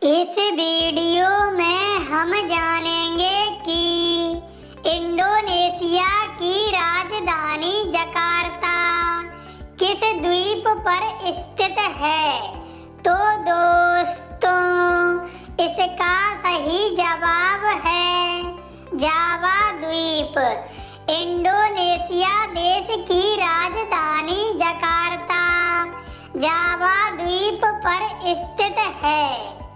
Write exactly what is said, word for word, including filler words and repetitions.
इस वीडियो में हम जानेंगे कि इंडोनेशिया की राजधानी जकार्ता किस द्वीप पर स्थित है। तो दोस्तों, इसका सही जवाब है जावा द्वीप। इंडोनेशिया देश की राजधानी जकार्ता जावा द्वीप पर स्थित है।